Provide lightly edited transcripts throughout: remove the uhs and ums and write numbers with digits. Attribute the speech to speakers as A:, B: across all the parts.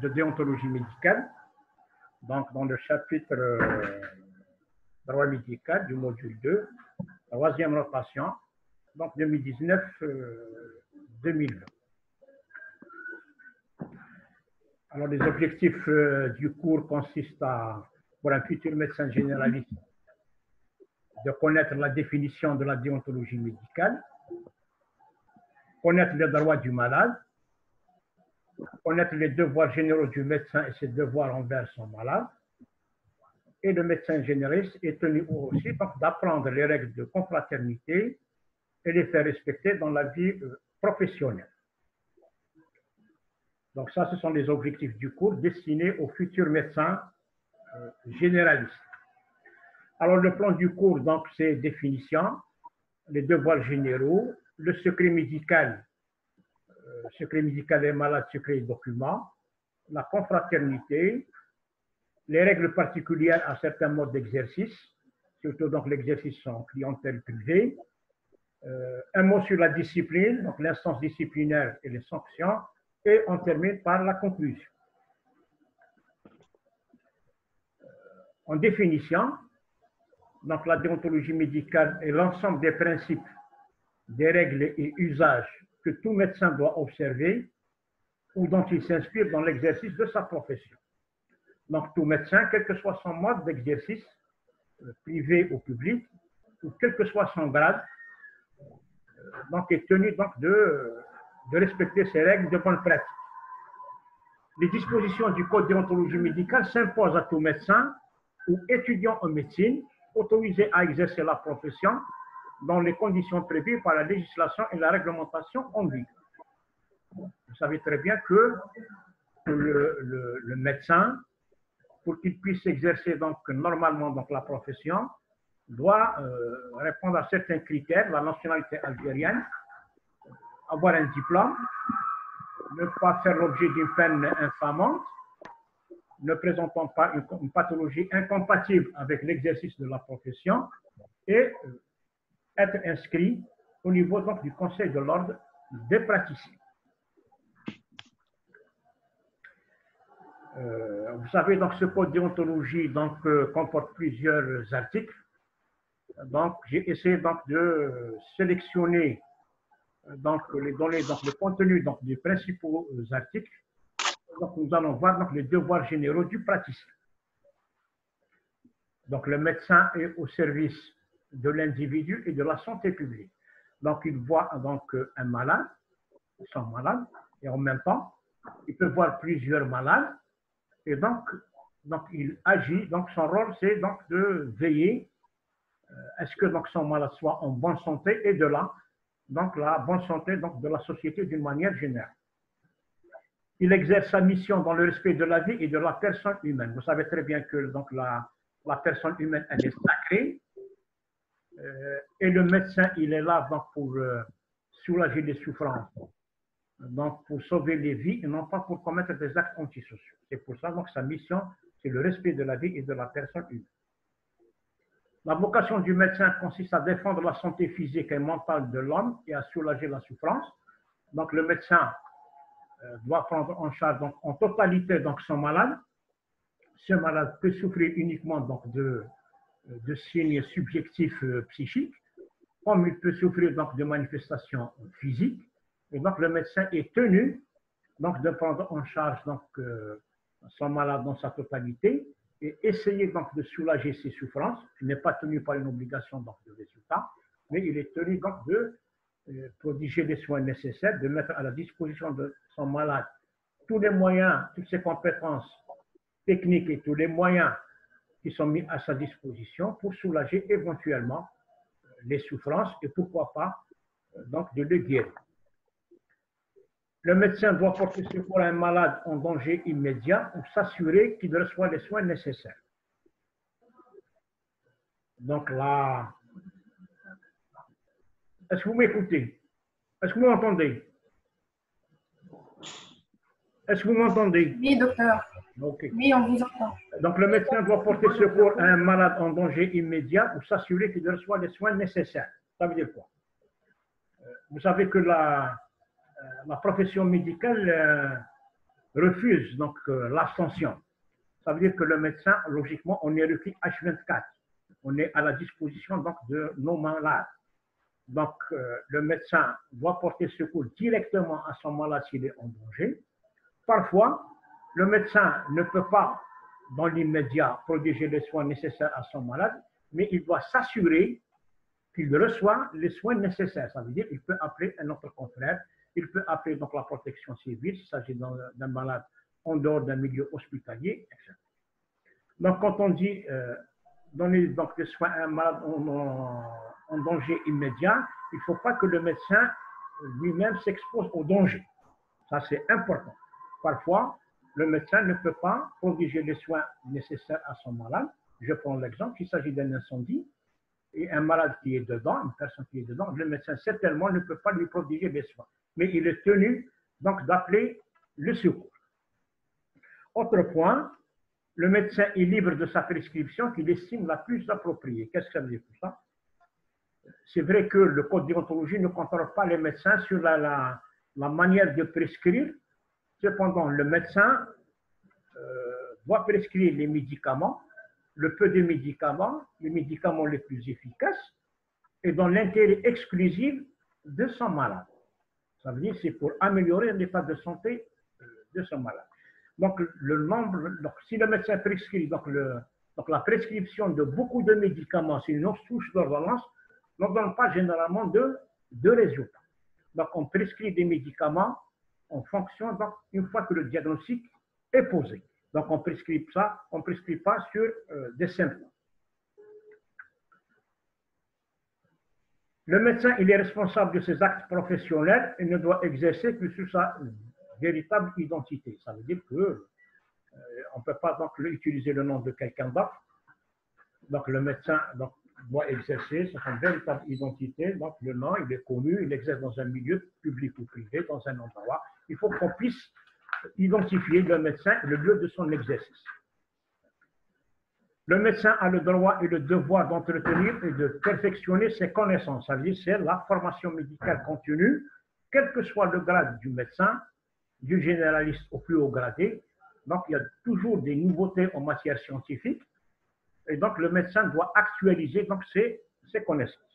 A: de déontologie médicale, donc dans le chapitre droit médical du module 2, troisième rotation, donc 2019-2020. Alors, les objectifs du cours consistent pour un futur médecin généraliste, de connaître la définition de la déontologie médicale, connaître les droits du malade, connaître les devoirs généraux du médecin et ses devoirs envers son malade. Et le médecin généraliste est tenu aussi d'apprendre les règles de confraternité et les faire respecter dans la vie professionnelle. Donc ça, ce sont les objectifs du cours destinés aux futurs médecins généralistes. Alors le plan du cours, donc, c'est définition, les devoirs généraux, le secret médical des malades, secret et documents, la confraternité, les règles particulières à certains modes d'exercice, surtout donc l'exercice en clientèle privée, un mot sur la discipline, donc l'instance disciplinaire et les sanctions, et on termine par la conclusion. En définition, donc la déontologie médicale est l'ensemble des principes, des règles et usages que tout médecin doit observer ou dont il s'inspire dans l'exercice de sa profession. Donc tout médecin, quel que soit son mode d'exercice, privé ou public, ou quel que soit son grade, donc est tenu donc de respecter ces règles de bonne pratique. Les dispositions du Code de déontologie médicale s'imposent à tout médecin ou étudiant en médecine autorisé à exercer la profession dans les conditions prévues par la législation et la réglementation en vigueur. Vous savez très bien que le médecin, pour qu'il puisse exercer donc normalement donc la profession, doit répondre à certains critères, la nationalité algérienne, avoir un diplôme, ne pas faire l'objet d'une peine infamante, ne présentant pas une pathologie incompatible avec l'exercice de la profession et être inscrit au niveau donc, du Conseil de l'ordre des praticiens. Vous savez, donc, ce code de déontologie donc, comporte plusieurs articles. Donc, j'ai essayé donc, de sélectionner donc, les données, donc, le contenu donc, des principaux articles. Donc, nous allons voir donc, les devoirs généraux du praticien. Donc, le médecin est au service de l'individu et de la santé publique. Donc, il voit donc, un malade, son malade, et en même temps, il peut voir plusieurs malades. Et donc il agit. Donc, son rôle, c'est donc de veiller à ce que donc, son malade soit en bonne santé et de là, donc la bonne santé donc, de la société d'une manière générale. Il exerce sa mission dans le respect de la vie et de la personne humaine. Vous savez très bien que donc, la personne humaine, elle est sacrée. Et le médecin, il est là donc, pour soulager les souffrances, donc pour sauver les vies et non pas pour commettre des actes antisociaux. C'est pour ça donc sa mission, c'est le respect de la vie et de la personne humaine. La vocation du médecin consiste à défendre la santé physique et mentale de l'homme et à soulager la souffrance. Donc le médecin doit prendre en charge donc, en totalité donc, son malade. Ce malade peut souffrir uniquement donc, de signes subjectifs psychiques, comme il peut souffrir donc, de manifestations physiques. Et donc le médecin est tenu donc, de prendre en charge donc, son malade dans sa totalité et essayer donc, de soulager ses souffrances. Il n'est pas tenu par une obligation donc, de résultat, mais il est tenu donc, de prodiguer les soins nécessaires, de mettre à la disposition de son malade tous les moyens, toutes ses compétences techniques et tous les moyens qui sont mis à sa disposition pour soulager éventuellement les souffrances et pourquoi pas donc, de le guérir. Le médecin doit porter secours à un malade en danger immédiat ou s'assurer qu'il reçoit les soins nécessaires. Donc là, est-ce que vous m'écoutez? Est-ce que vous m'entendez? Est-ce que vous m'entendez?
B: Oui, docteur.
A: Okay.
B: Oui, on vous entend.
A: Donc le médecin doit porter secours à un malade en danger immédiat ou s'assurer qu'il reçoit les soins nécessaires. Ça veut dire quoi? Vous savez que la profession médicale refuse donc l'abstention, ça veut dire que le médecin, logiquement, on est requis H24. On est à la disposition donc de nos malades. Donc, le médecin doit porter secours directement à son malade s'il est en danger. Parfois, le médecin ne peut pas, dans l'immédiat, prodiguer les soins nécessaires à son malade, mais il doit s'assurer qu'il reçoit les soins nécessaires. Ça veut dire qu'il peut appeler un autre confrère, il peut appeler donc la protection civile s'il s'agit d'un malade en dehors d'un milieu hospitalier, etc. Donc, quand on dit donner donc, des soins à un malade en danger immédiat, il ne faut pas que le médecin lui-même s'expose au danger. Ça, c'est important. Parfois, le médecin ne peut pas prodiguer les soins nécessaires à son malade. Je prends l'exemple, il s'agit d'un incendie et un malade qui est dedans, une personne qui est dedans, le médecin certainement ne peut pas lui prodiguer des soins. Mais il est tenu donc d'appeler le secours. Autre point, le médecin est libre de sa prescription qu'il estime la plus appropriée. Qu'est-ce que ça veut dire tout ça? C'est vrai que le code de déontologie ne contrôle pas les médecins sur la manière de prescrire. Cependant, le médecin doit prescrire les médicaments, le peu de médicaments, les médicaments les plus efficaces, et dans l'intérêt exclusif de son malade. Ça veut dire que c'est pour améliorer l'état de santé de son malade. Donc, si le médecin prescrit donc la prescription de beaucoup de médicaments, si une touche d'ordonnance, ne donne pas généralement de résultats. Donc, on prescrit des médicaments en fonction, donc, une fois que le diagnostic est posé. Donc, on prescrit ça, on ne prescrit pas sur des symptômes. Le médecin, il est responsable de ses actes professionnels et ne doit exercer que sur sa véritable identité. Ça veut dire que on ne peut pas donc utiliser le nom de quelqu'un d'autre. Donc, le médecin doit exercer sa véritable identité. Donc, le nom, il est connu, il exerce dans un milieu public ou privé, dans un endroit. Il faut qu'on puisse identifier le médecin et le lieu de son exercice. Le médecin a le droit et le devoir d'entretenir et de perfectionner ses connaissances. Ça veut dire c'est la formation médicale continue, quel que soit le grade du médecin, du généraliste au plus haut gradé. Donc, il y a toujours des nouveautés en matière scientifique. Et donc, le médecin doit actualiser donc, ses connaissances.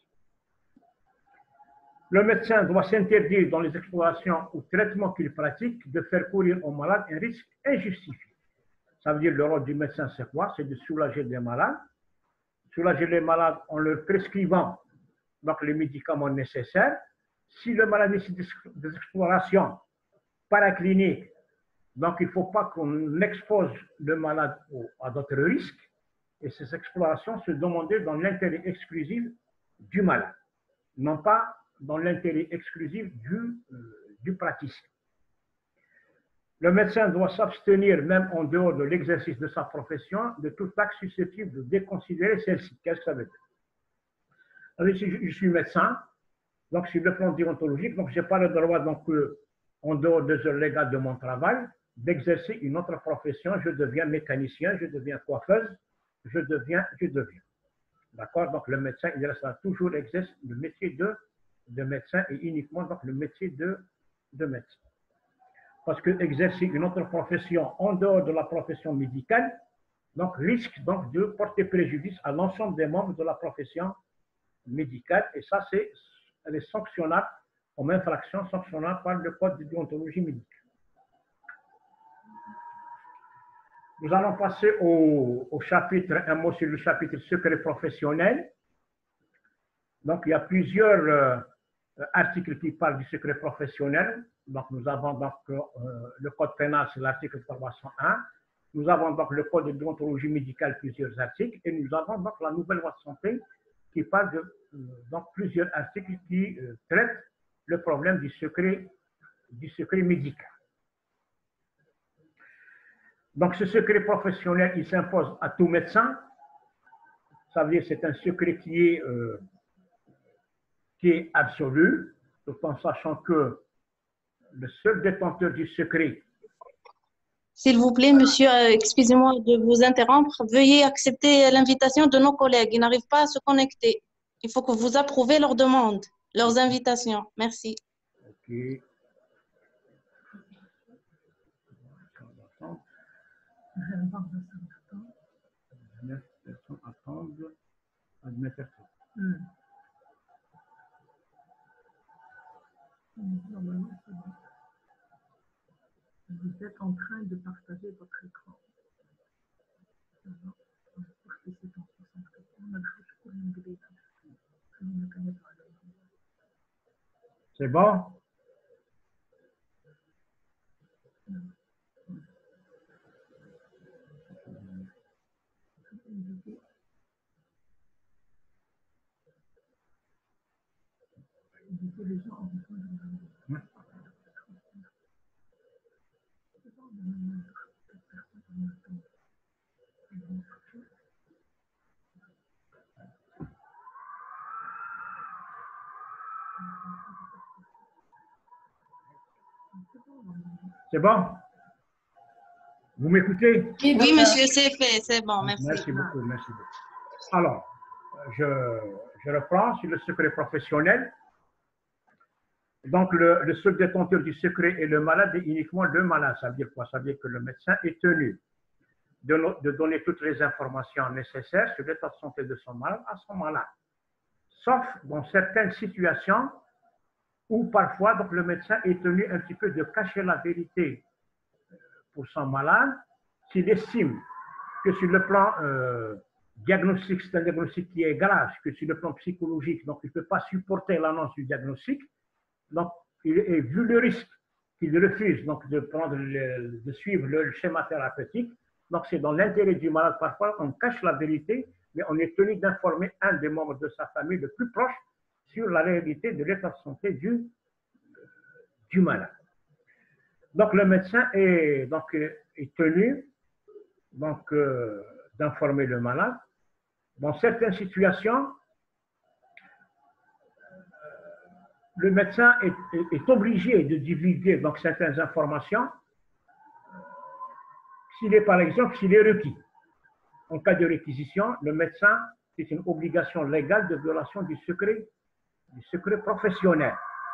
A: Le médecin doit s'interdire dans les explorations ou traitements qu'il pratique de faire courir au malade un risque injustifié. Ça veut dire le rôle du médecin, c'est quoi? C'est de soulager les malades. Soulager les malades en leur prescrivant donc, les médicaments nécessaires. Si le malade nécessite des explorations paracliniques, donc il ne faut pas qu'on expose le malade à d'autres risques. Et ces explorations se demandaient dans l'intérêt exclusif du malade, non pas dans l'intérêt exclusif du praticien. Le médecin doit s'abstenir, même en dehors de l'exercice de sa profession, de tout acte susceptible de déconsidérer celle-ci. Qu'est-ce que ça veut dire? Alors, si je suis médecin, donc sur le plan déontologique, donc je n'ai pas le droit, donc, en dehors des heures légales de mon travail, d'exercer une autre profession. Je deviens mécanicien, je deviens coiffeuse, je deviens. D'accord? Donc, le médecin, il restera toujours exercer le métier de médecin et uniquement donc, le métier de médecin. Parce que exercer une autre profession en dehors de la profession médicale, donc risque donc de porter préjudice à l'ensemble des membres de la profession médicale. Et ça, elle est sanctionnable, comme infraction sanctionnable par le code de déontologie médicale. Nous allons passer au chapitre, un mot sur le chapitre secret professionnel. Donc, il y a plusieurs articles qui parlent du secret professionnel. Donc, nous avons donc le code pénal, c'est l'article 301. Nous avons donc le code de déontologie médicale, plusieurs articles. Et nous avons donc la nouvelle loi de santé qui parle de donc, plusieurs articles qui traitent le problème du secret médical. Donc, ce secret professionnel, il s'impose à tout médecin. Ça veut dire que c'est un secret qui est absolu, tout en sachant que le seul détenteur du secret.
B: S'il vous plaît, monsieur, excusez-moi de vous interrompre. Veuillez accepter l'invitation de nos collègues. Ils n'arrivent pas à se connecter. Il faut que vous approuvez leurs demandes, leurs invitations. Merci.
A: OK. 9 personnes attendent administration.
C: Normalement, c'est bon. Vous êtes en train de partager votre écran.
A: C'est bon? C'est bon? Vous m'écoutez?
B: Oui, monsieur, c'est fait, c'est bon, merci.
A: Merci beaucoup, merci beaucoup. Alors, je reprends sur le secret professionnel. Donc, le seul détenteur du secret est le malade et uniquement le malade. Ça veut dire quoi? Ça veut dire que le médecin est tenu de donner toutes les informations nécessaires sur l'état de santé de son malade à son malade. Sauf dans certaines situations où parfois donc, le médecin est tenu un petit peu de cacher la vérité pour son malade s'il estime que sur le plan diagnostic, c'est un diagnostic qui est grave, que sur le plan psychologique, donc il ne peut pas supporter l'annonce du diagnostic. Donc, et vu le risque qu'il refuse donc, de suivre le schéma thérapeutique, donc c'est dans l'intérêt du malade, parfois on cache la vérité, mais on est tenu d'informer un des membres de sa famille le plus proche sur la réalité de l'état de santé du malade. Donc le médecin est tenu d'informer le malade. Dans certaines situations, le médecin est obligé de divulguer donc, certaines informations s'il est, par exemple, s'il est requis. En cas de réquisition, le médecin, c'est une obligation légale de violation du secret professionnel.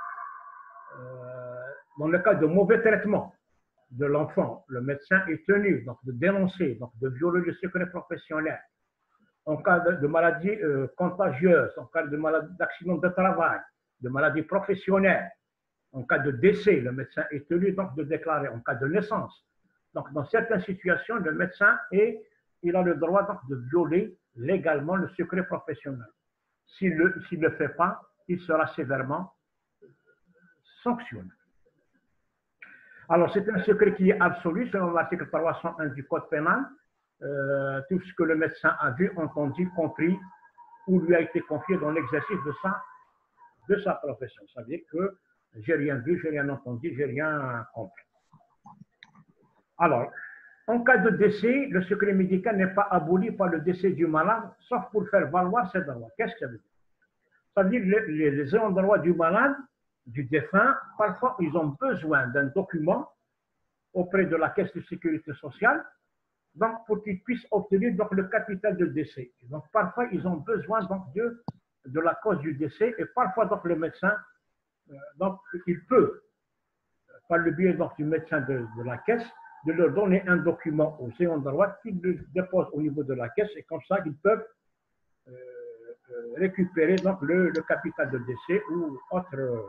A: Dans le cas de mauvais traitement de l'enfant, le médecin est tenu donc, de dénoncer, donc, de violer le secret professionnel. En cas de maladie contagieuse, en cas d'accident de travail, de maladie professionnelle, en cas de décès, le médecin est tenu donc de déclarer, en cas de naissance. Donc, dans certaines situations, le médecin il a le droit donc, de violer légalement le secret professionnel. S'il ne le fait pas, il sera sévèrement sanctionné. Alors, c'est un secret qui est absolu selon l'article 301 du Code pénal. Tout ce que le médecin a vu, entendu, compris ou lui a été confié dans l'exercice de sa profession. Ça veut dire que j'ai rien vu, j'ai rien entendu, j'ai rien compris. Alors, en cas de décès, le secret médical n'est pas aboli par le décès du malade, sauf pour faire valoir ses droits. Qu'est-ce que ça veut dire? Ça veut dire que les ayants droit du malade, du défunt, parfois ils ont besoin d'un document auprès de la Caisse de sécurité sociale, donc pour qu'ils puissent obtenir donc, le capital de décès. Donc parfois ils ont besoin donc, de la cause du décès et parfois donc, le médecin, donc il peut, par le biais donc, du médecin de la caisse, de leur donner un document aux ayants droit qu'ils le déposent au niveau de la caisse et comme ça ils peuvent récupérer donc, le capital de décès ou autre.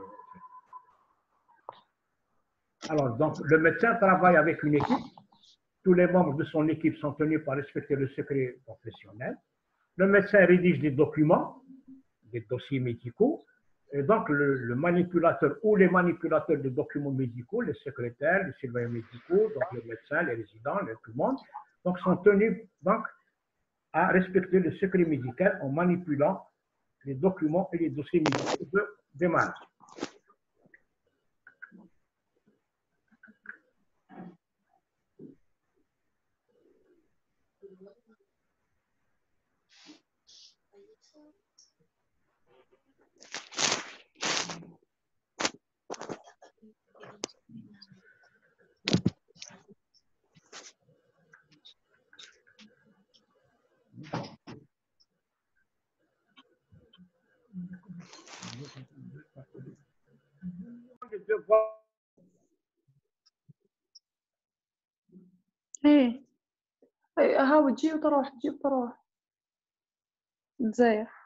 A: Alors, donc, le médecin travaille avec une équipe. Tous les membres de son équipe sont tenus par respecter le secret professionnel. Le médecin rédige des documents, des dossiers médicaux. Et donc, le manipulateur ou les manipulateurs de documents médicaux, les secrétaires, les surveillants médicaux, donc les médecins, les résidents, tout le monde, donc, sont tenus donc, à respecter le secret médical en manipulant les documents et les dossiers médicaux des malades.
B: Hey.
D: ها تجي وتروح تجي وتروح تزاير.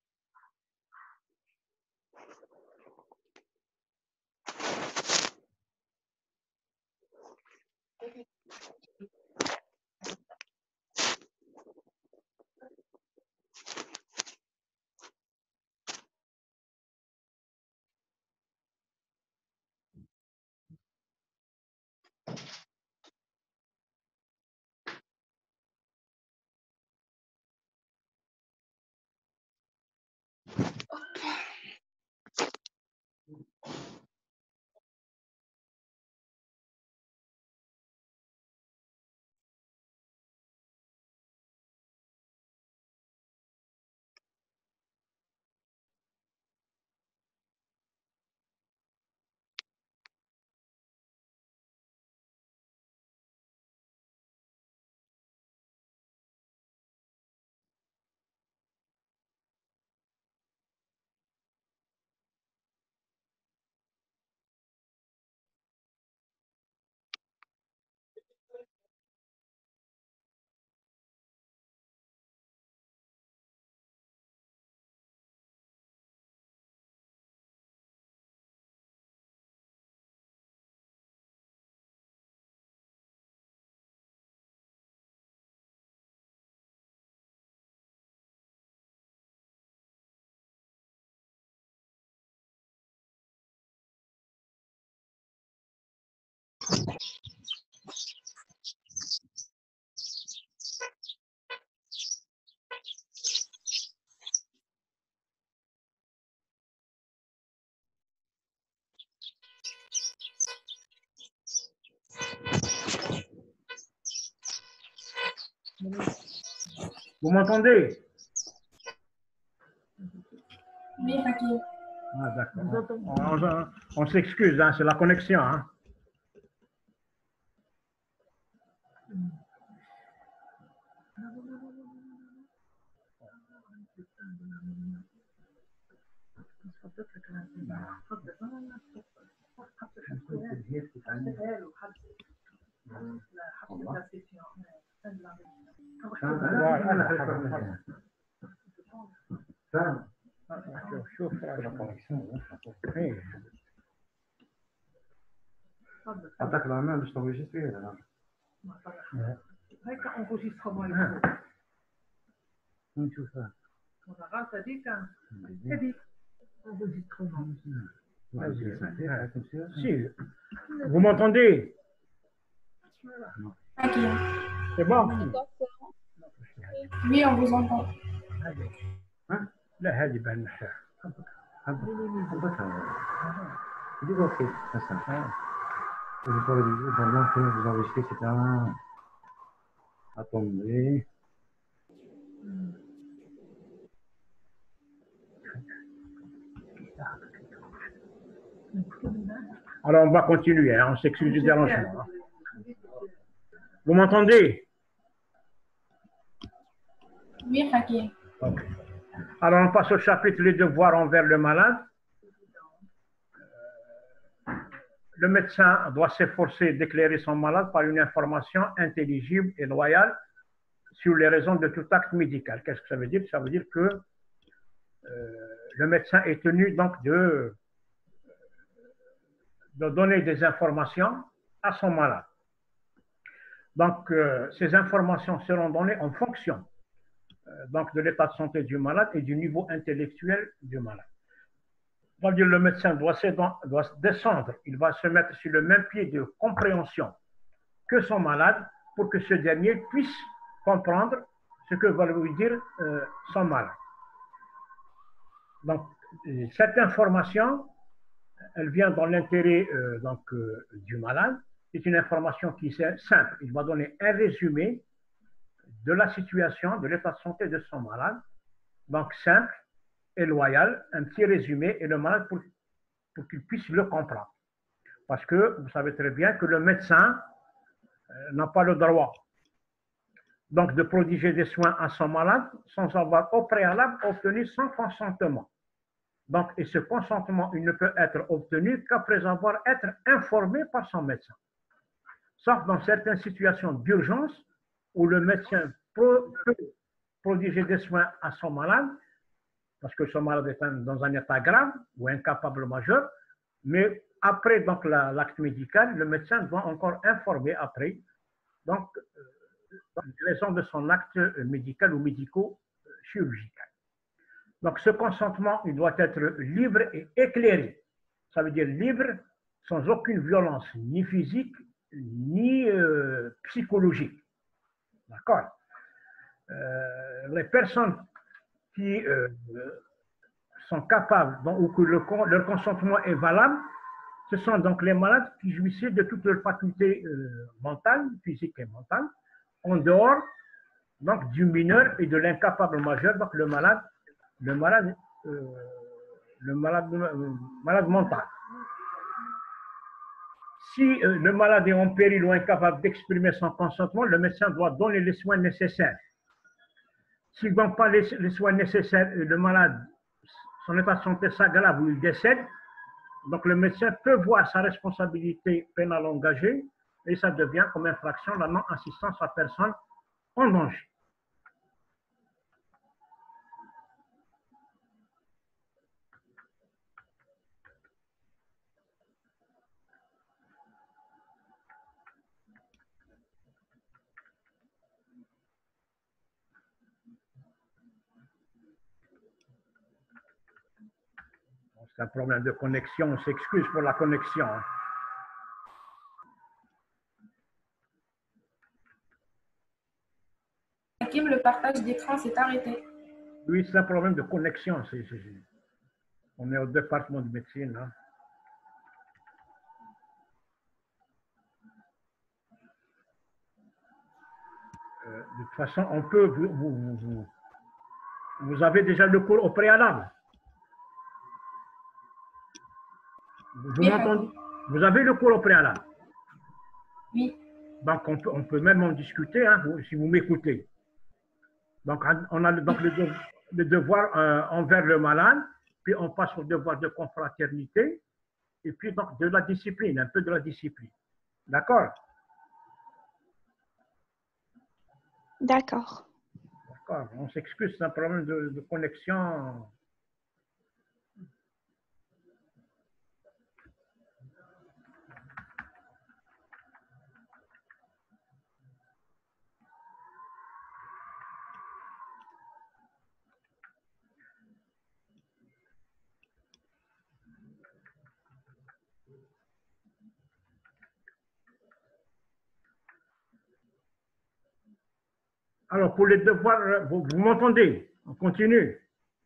A: Vous m'entendez?
E: Oui, Hakim.
A: Ah, d'accord. On s'excuse, hein, c'est la connexion. Hein.
F: عطاك العمل باش تنجستري هذا
C: هيك انغوجيسترمون
A: نشوفها.
C: غلط هذيك هذيك انغوجيسترمون.
A: Si. Vous m'entendez?
E: Hakim.
A: C'est bon?
E: Oui, on vous entend.
A: لا هذه بان نحتاج.
F: dis ok, c'est ça. Je vais pas le dire, vraiment que vous enregistrez, c'est un... Attendez.
A: Alors on va continuer, hein, on s'excuse du dérangement. Hein. Vous m'entendez?
E: Oui, Hakim.
A: Okay. Alors on passe au chapitre les devoirs envers le malade. Le médecin doit s'efforcer d'éclairer son malade par une information intelligible et loyale sur les raisons de tout acte médical. Qu'est-ce que ça veut dire? Ça veut dire que le médecin est tenu donc de donner des informations à son malade. Donc, ces informations seront données en fonction donc de l'état de santé du malade et du niveau intellectuel du malade. C'est-à-dire le médecin doit descendre, il va se mettre sur le même pied de compréhension que son malade pour que ce dernier puisse comprendre ce que va lui dire son malade. Donc, cette information, elle vient dans l'intérêt du malade. C'est une information qui est simple. Il va donner un résumé de la situation, de l'état de santé de son malade. Donc, simple et loyal, un petit résumé, et le malade pour qu'il puisse le comprendre. Parce que vous savez très bien que le médecin n'a pas le droit donc de prodiguer des soins à son malade sans avoir au préalable obtenu son consentement. Donc, et ce consentement, il ne peut être obtenu qu'après avoir été informé par son médecin. Sauf dans certaines situations d'urgence où le médecin peut prodiguer des soins à son malade, parce que son malade est dans un état grave ou incapable majeur, mais après donc l'acte médical, le médecin doit encore informer après donc les raisons de son acte médical ou médico-chirurgical. Donc ce consentement, il doit être libre et éclairé. Ça veut dire libre sans aucune violence, ni physique, ni psychologique. D'accord? Les personnes qui sont capables, ou que leur consentement est valable, ce sont donc les malades qui jouissaient de toutes leurs facultés mentales, physiques et mentales, en dehors donc, du mineur et de l'incapable majeur, donc le malade mental. Si le malade est en péril ou incapable d'exprimer son consentement, le médecin doit donner les soins nécessaires. S'il ne donne pas les soins nécessaires et le malade, son état de santé s'aggrave ou il décède, donc le médecin peut voir sa responsabilité pénale engagée et ça devient comme infraction la non-assistance à personne en danger. C'est un problème de connexion, on s'excuse pour la connexion.
E: Hakim, le partage d'écran s'est arrêté.
A: Oui, c'est un problème de connexion. On est au département de médecine. Hein. De toute façon, on peut. Vous avez déjà le cours au préalable. Vous m'entendez? Vous avez le cours au préalable?
E: Oui.
A: Donc, on peut même en discuter, hein, si vous m'écoutez. Donc, on a donc le devoir envers le malade, puis on passe au devoir de confraternité, et puis donc de la discipline, un peu de la discipline. D'accord?
B: D'accord.
A: D'accord. On s'excuse, c'est un problème de connexion. Alors, pour les devoirs, vous m'entendez? On continue.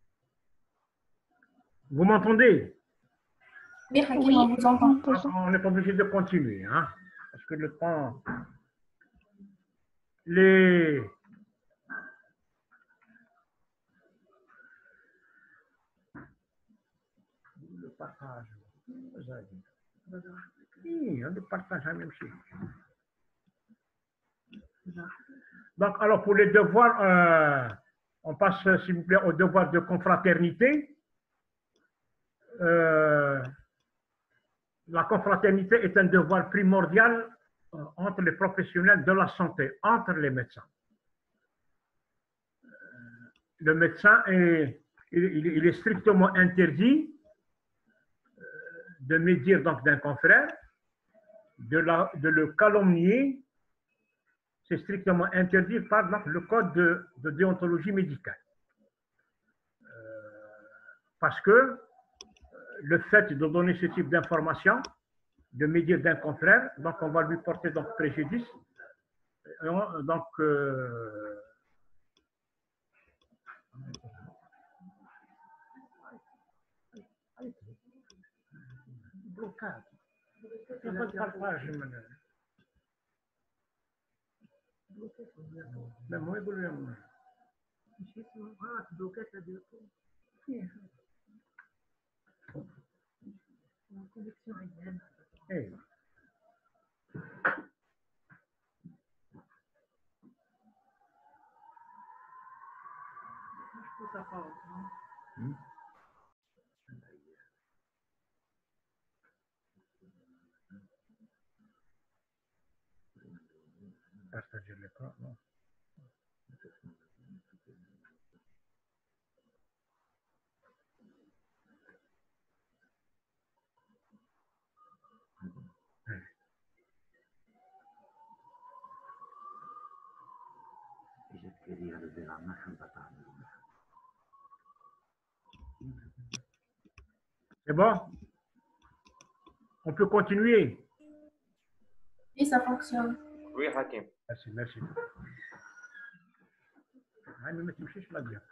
A: Vous m'entendez?
E: Oui, Hakim,
B: Oui.
E: on vous entend.
A: On n'est pas obligé de continuer, hein, parce que le temps... Le partage. Oui, on le partage la même chose. Donc, alors, pour les devoirs, on passe, s'il vous plaît, au devoir de confraternité. La confraternité est un devoir primordial entre les professionnels de la santé, entre les médecins. Le médecin, il est strictement interdit de médire donc d'un confrère, de le calomnier. C'est strictement interdit par le code de déontologie médicale. Parce que le fait de donner ce type d'information, de médire d'un confrère, donc on va lui porter donc préjudice. Donc, blocage. Il n'y a pas de partage, madame. Mais moi, je veux
C: La connexion est même.
A: hey.
C: Je trouve ça pas non?
A: Partager l'écran, non. C'est bon? On peut continuer?
E: Oui, ça fonctionne.
G: Oui, Hakim.
A: Merci, merci. Ah, mais tu me cherches là bien.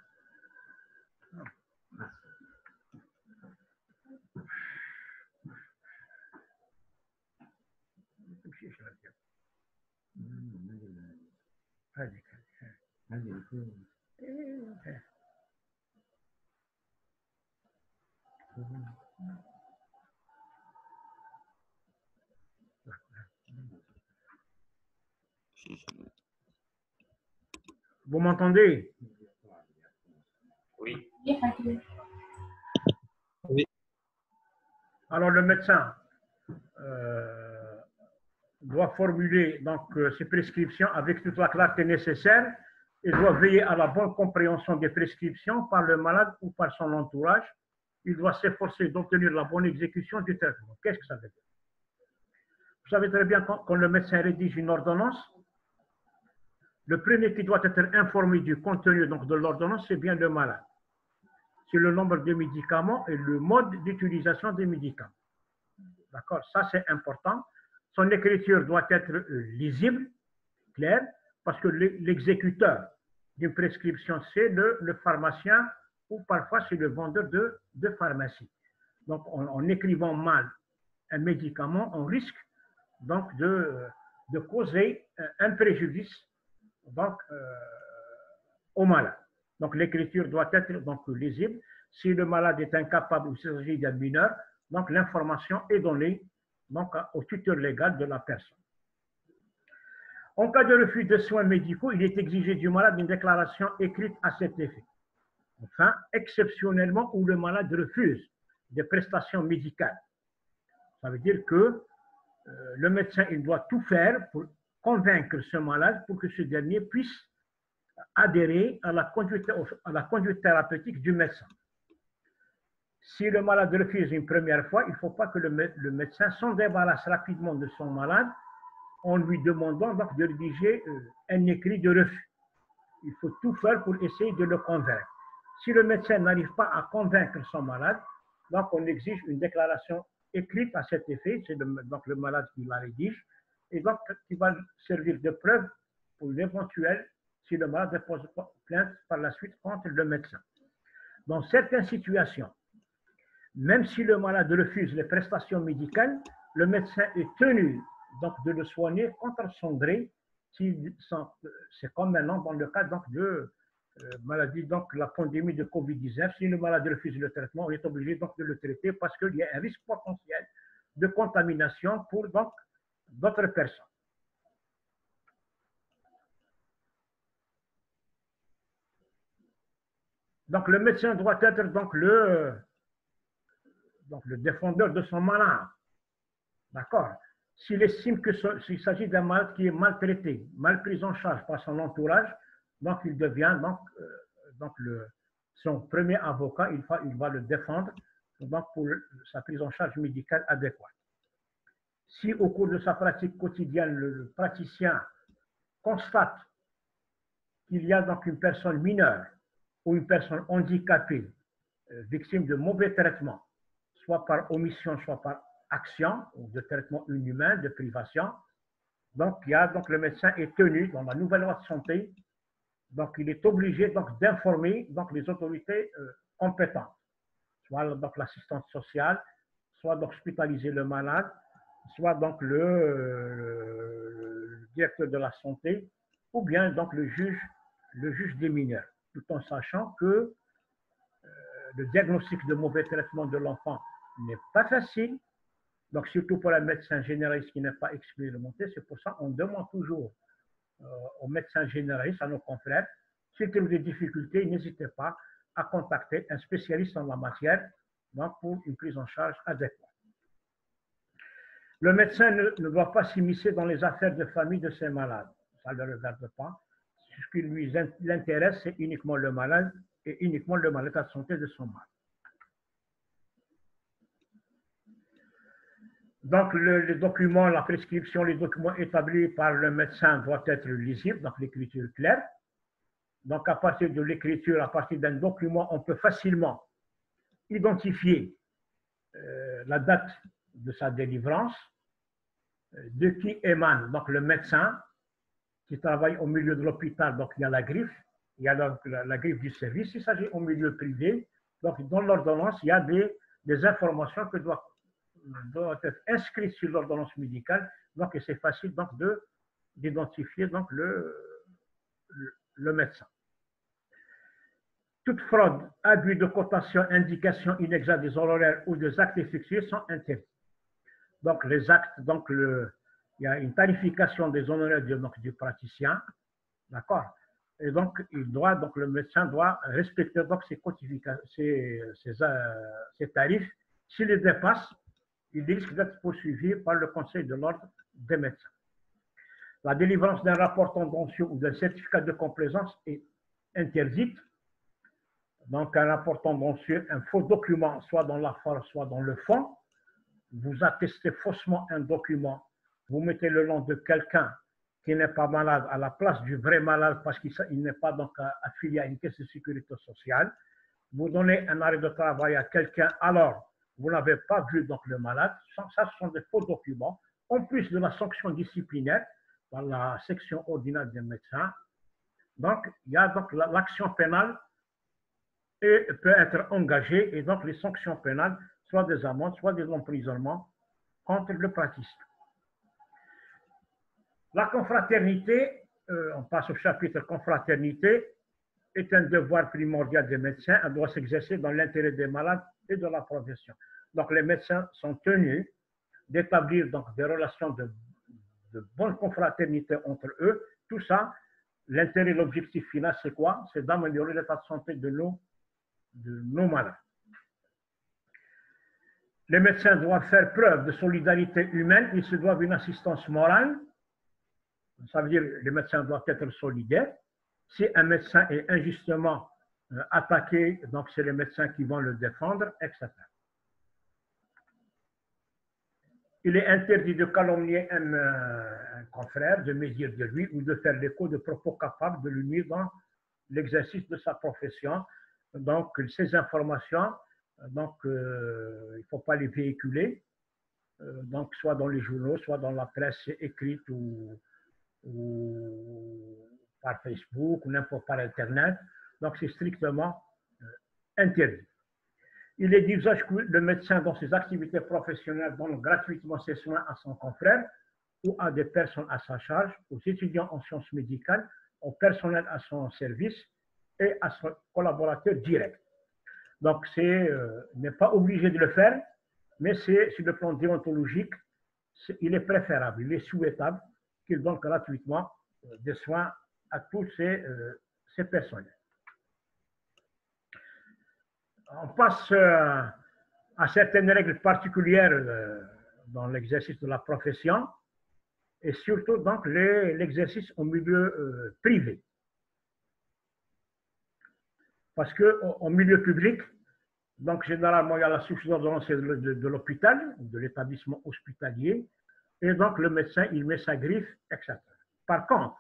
A: Vous m'entendez?
G: Oui.
E: Oui, Hakim.
A: Alors le médecin doit formuler donc ses prescriptions avec toute la clarté nécessaire et doit veiller à la bonne compréhension des prescriptions par le malade ou par son entourage. Il doit s'efforcer d'obtenir la bonne exécution du traitement. Qu'est-ce que ça veut dire? Vous savez très bien quand le médecin rédige une ordonnance, le premier qui doit être informé du contenu donc, de l'ordonnance, c'est bien le malade. C'est le nombre de médicaments et le mode d'utilisation des médicaments. D'accord? Ça, c'est important. Son écriture doit être lisible, claire, parce que l'exécuteur d'une prescription, c'est le pharmacien ou parfois c'est le vendeur de pharmacie. Donc, en écrivant mal un médicament, on risque donc de causer un préjudice donc, au malade. Donc, l'écriture doit être donc, lisible. Si le malade est incapable ou s'il s'agit d'un mineur, donc l'information est donnée donc, au tuteur légal de la personne. En cas de refus de soins médicaux, il est exigé du malade une déclaration écrite à cet effet. Enfin, exceptionnellement, où le malade refuse des prestations médicales. Ça veut dire que le médecin il doit tout faire pour convaincre ce malade pour que ce dernier puisse adhérer à la conduite thérapeutique du médecin. Si le malade refuse une première fois, il ne faut pas que le médecin s'en débarrasse rapidement de son malade en lui demandant donc de rédiger un écrit de refus. Il faut tout faire pour essayer de le convaincre. Si le médecin n'arrive pas à convaincre son malade, donc on exige une déclaration écrite à cet effet, c'est donc le malade qui la rédige, et donc qui va servir de preuve pour l'éventuel si le malade dépose plainte par la suite contre le médecin. Dans certaines situations, même si le malade refuse les prestations médicales, le médecin est tenu donc de le soigner contre son gré. C'est comme maintenant dans le cas donc, de maladie, donc la pandémie de Covid-19. Si le malade refuse le traitement, on est obligé donc de le traiter parce qu'il y a un risque potentiel de contamination pour donc d'autres personnes. Donc le médecin doit être donc le défendeur de son malade. D'accord? S'il estime qu'il s'agit d'un malade qui est maltraité, mal pris en charge par son entourage, donc il devient son premier avocat, il va le défendre donc pour sa prise en charge médicale adéquate. Si au cours de sa pratique quotidienne, le praticien constate qu'il y a donc une personne mineure ou une personne handicapée, victime de mauvais traitements, soit par omission, soit par action, ou de traitement inhumain, de privation. Donc, le médecin est tenu, dans la nouvelle loi de santé, donc il est obligé d'informer les autorités compétentes, soit donc l'assistante sociale, soit d'hospitaliser le malade, soit donc le directeur de la santé, ou bien donc le juge des mineurs, tout en sachant que le diagnostic de mauvais traitement de l'enfant n'est pas facile. Donc, surtout pour un médecin généraliste qui n'est pas expérimenté, c'est pour ça qu'on demande toujours aux médecins généralistes, à nos confrères, s'ils ont des difficultés, n'hésitez pas à contacter un spécialiste en la matière donc pour une prise en charge adéquate. Le médecin ne doit pas s'immiscer dans les affaires de famille de ses malades. Ça ne le regarde pas. Ce qui lui intéresse, c'est uniquement le malade et uniquement le mal-état de santé de son malade. Donc, les documents, la prescription, les documents établis par le médecin doivent être lisibles, donc l'écriture claire. Donc, à partir de l'écriture, à partir d'un document, on peut facilement identifier la date de sa délivrance, de qui émane donc le médecin qui travaille au milieu de l'hôpital. Donc, il y a la griffe, il y a donc la griffe du service. Il s'agit au milieu privé. Donc, dans l'ordonnance, il y a des informations que doivent être inscrites sur l'ordonnance médicale. Donc, c'est facile donc d'identifier donc le médecin. Toute fraude, abus de cotation, indication inexacte des honoraires ou des actes effectués sont interdits. Donc, les actes, donc il y a une tarification des honoraires du praticien, d'accord? Et donc, le médecin doit respecter donc ses tarifs. S'il les dépasse, il risque d'être poursuivi par le Conseil de l'ordre des médecins. La délivrance d'un rapport tendancieux ou d'un certificat de complaisance est interdite. Donc, un rapport tendancieux, un faux document, soit dans la forme, soit dans le fond. Vous attestez faussement un document, vous mettez le nom de quelqu'un qui n'est pas malade à la place du vrai malade parce qu'il n'est pas donc affilié à une caisse de sécurité sociale. Vous donnez un arrêt de travail à quelqu'un, alors vous n'avez pas vu donc le malade. Ça, ce sont des faux documents. En plus de la sanction disciplinaire dans la section ordinaire des médecins. Donc, il y a donc l'action pénale et peut être engagée, et donc les sanctions pénales, soit des amendes, soit des emprisonnements contre le praticien. La confraternité, on passe au chapitre confraternité, est un devoir primordial des médecins. Elle doit s'exercer dans l'intérêt des malades et de la profession. Donc les médecins sont tenus d'établir donc des relations de bonne confraternité entre eux. Tout ça, l'intérêt, l'objectif final, c'est quoi? C'est d'améliorer l'état de santé de nos malades. Les médecins doivent faire preuve de solidarité humaine, ils se doivent une assistance morale. Ça veut dire que les médecins doivent être solidaires. Si un médecin est injustement attaqué, donc c'est les médecins qui vont le défendre, etc. Il est interdit de calomnier un confrère, de médire de lui ou de faire l'écho de propos capables de lui nuire dans l'exercice de sa profession. Donc, ces informations, donc, il ne faut pas les véhiculer, donc, soit dans les journaux, soit dans la presse écrite ou par Facebook ou n'importe par Internet. Donc, c'est strictement interdit. Il est d'usage que le médecin, dans ses activités professionnelles, donne gratuitement ses soins à son confrère ou à des personnes à sa charge, aux étudiants en sciences médicales, au personnel à son service et à son collaborateur direct. Donc, n'est pas obligé de le faire, mais c'est sur le plan déontologique, il est préférable, il est souhaitable qu'il donne gratuitement des soins à tous ces personnels. On passe à certaines règles particulières dans l'exercice de la profession et surtout donc l'exercice au milieu privé. Parce qu'au milieu public, donc généralement il y a la source d'ordonnance de l'hôpital, de l'établissement hospitalier, et donc le médecin il met sa griffe, etc. Par contre,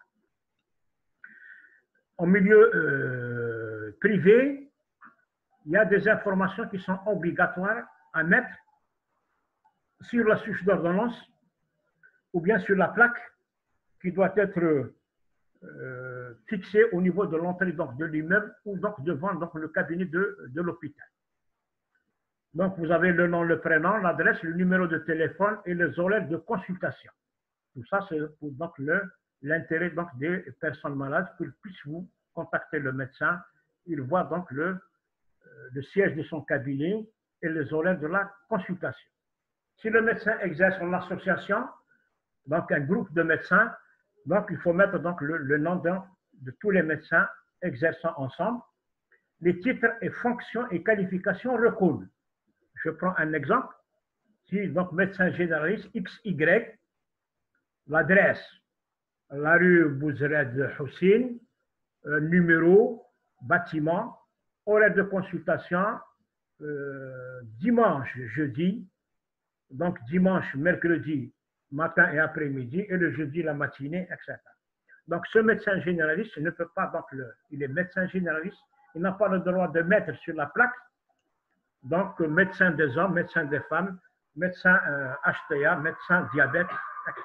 A: au milieu privé, il y a des informations qui sont obligatoires à mettre sur la fiche d'ordonnance ou bien sur la plaque qui doit être fixée au niveau de l'entrée de l'immeuble ou donc devant donc, le cabinet de l'hôpital. Donc, vous avez le nom, le prénom, l'adresse, le numéro de téléphone et les horaires de consultation. Tout ça, c'est pour l'intérêt des personnes malades qu'ils puissent vous contacter le médecin. Il voit donc le siège de son cabinet et les horaires de la consultation. Si le médecin exerce en association, donc un groupe de médecins, donc il faut mettre donc le nom de tous les médecins exerçant ensemble. Les titres et fonctions et qualifications recoulent. Je prends un exemple. Si donc médecin généraliste XY, l'adresse, la rue Bouzred Houssine, numéro, bâtiment, horaire de consultation, dimanche, jeudi, donc dimanche, mercredi, matin et après-midi, et le jeudi, la matinée, etc. Donc, ce médecin généraliste ne peut pas, donc, il est médecin généraliste, il n'a pas le droit de mettre sur la plaque, donc, médecin des hommes, médecin des femmes, médecin HTA, médecin diabète, etc.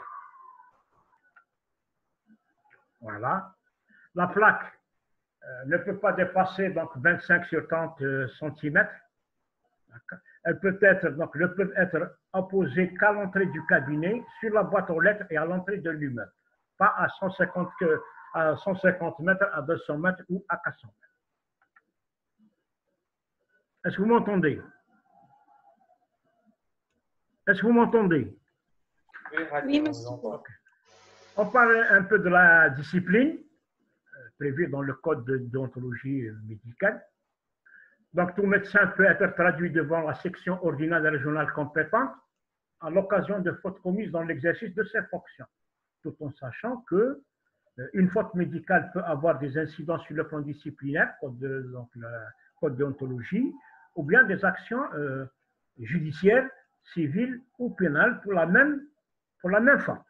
A: Voilà. La plaque ne peut pas dépasser donc 25 sur 30 cm. Elle peut être, donc, ne peut être apposée qu'à l'entrée du cabinet, sur la boîte aux lettres et à l'entrée de l'immeuble. Pas à 150 mètres, à 200 mètres ou à 400 mètres. Est-ce que vous m'entendez? Est-ce que vous m'entendez?
B: Oui, monsieur.
A: Okay. On parle un peu de la discipline prévue dans le code de déontologie médicale. Donc, tout médecin peut être traduit devant la section ordinale régionale compétente à l'occasion de fautes commises dans l'exercice de ses fonctions, tout en sachant que une faute médicale peut avoir des incidents sur le plan disciplinaire, donc le code de déontologie, ou bien des actions judiciaires, civiles ou pénales pour la même faute.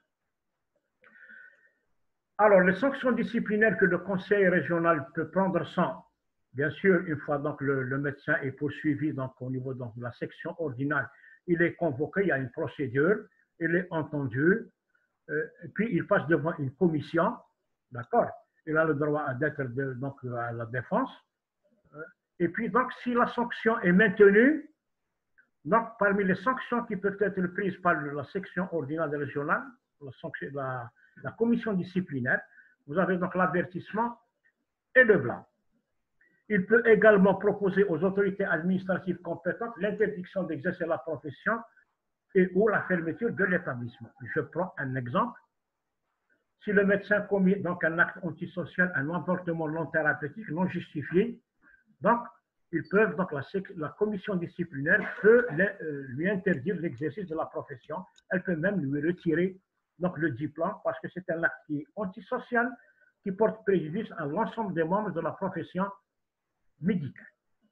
A: Alors, les sanctions disciplinaires que le conseil régional peut prendre sont, bien sûr, une fois donc le médecin est poursuivi donc, au niveau donc, de la section ordinale, il est convoqué, il y a une procédure, il est entendu, puis il passe devant une commission, d'accord? Il a le droit d'être donc à la défense. Et puis, donc, si la sanction est maintenue, donc, parmi les sanctions qui peuvent être prises par la section ordinale régionale, la commission disciplinaire, vous avez donc l'avertissement et le blâme. Il peut également proposer aux autorités administratives compétentes l'interdiction d'exercer la profession et ou la fermeture de l'établissement. Je prends un exemple. Si le médecin commet donc un acte antisocial, un avortement non thérapeutique non justifié, donc ils peuvent, donc la commission disciplinaire peut lui interdire l'exercice de la profession. Elle peut même lui retirer donc, le diplôme parce que c'est un acte qui est antisocial, qui porte préjudice à l'ensemble des membres de la profession médicale.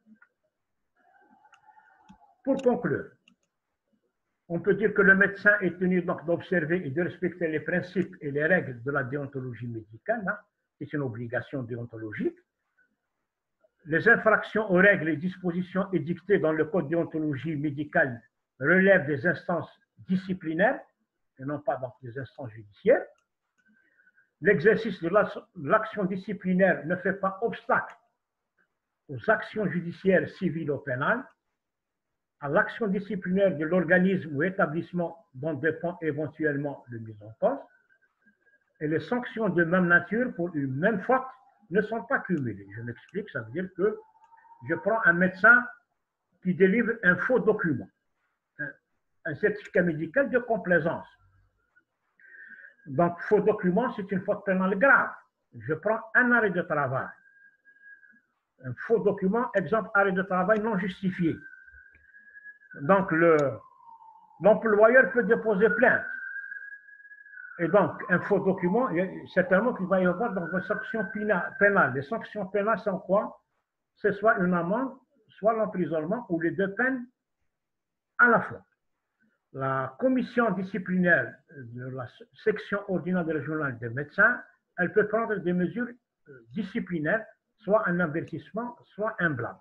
A: Pour conclure, on peut dire que le médecin est tenu donc d'observer et de respecter les principes et les règles de la déontologie médicale, hein, c'est une obligation déontologique. Les infractions aux règles et dispositions édictées dans le code de déontologie médicale relèvent des instances disciplinaires et non pas dans des instances judiciaires. L'exercice de l'action disciplinaire ne fait pas obstacle aux actions judiciaires civiles ou pénales, à l'action disciplinaire de l'organisme ou établissement dont dépend éventuellement le mise en cause, et les sanctions de même nature pour une même faute ne sont pas cumulées. Je m'explique, ça veut dire que je prends un médecin qui délivre un faux document, un certificat médical de complaisance. Donc, faux document, c'est une faute pénale grave. Je prends un arrêt de travail. Un faux document, exemple, arrêt de travail non justifié. Donc, l'employeur peut déposer plainte. Et donc, un faux document, certainement qu'il va y avoir donc des sanctions pénales. Les sanctions pénales sont quoi? C'est soit une amende, soit l'emprisonnement, ou les deux peines à la fois. La commission disciplinaire de la section ordinaire régionale des médecins, elle peut prendre des mesures disciplinaires, soit un avertissement, soit un blâme.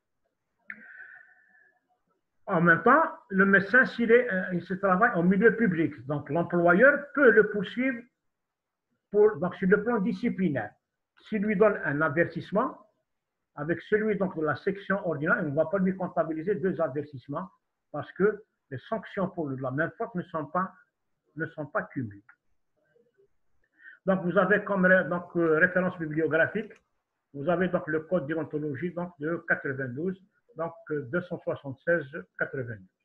A: En même temps, le médecin, s'il se travaille en milieu public, donc l'employeur peut le poursuivre donc sur le plan disciplinaire. S'il lui donne un avertissement, avec celui donc, de la section ordinaire, on ne va pas lui comptabiliser deux avertissements parce que les sanctions pour la même faute ne sont pas cumulées. Donc, vous avez comme référence bibliographique, vous avez donc le code déontologie donc, de 92, donc 276-92.